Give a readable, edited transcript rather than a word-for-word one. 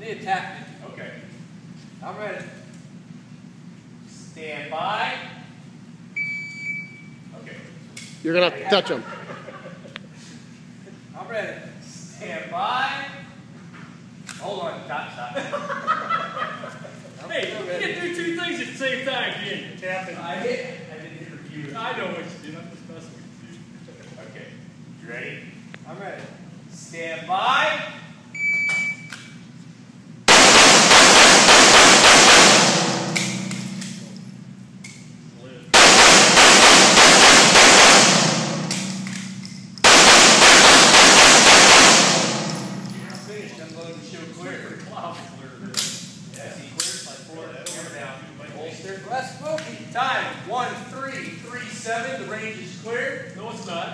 need to tap me. Okay. I'm ready. Stand by. Okay. You're going to have to touch him. I'm ready. Stand by. Hold on. Stop. Hey, you can do two things at the same time, can't you? Tapping. I didn't hit review. I know what you did. I'm just messing with you. Okay. You ready? I'm ready. Stand by. Finished. Unload the show clear. Cloud clear. Yeah, see, clear. Like four. Camera down. Holster. Less smoky. Time 1337. The range is clear. No, it's not.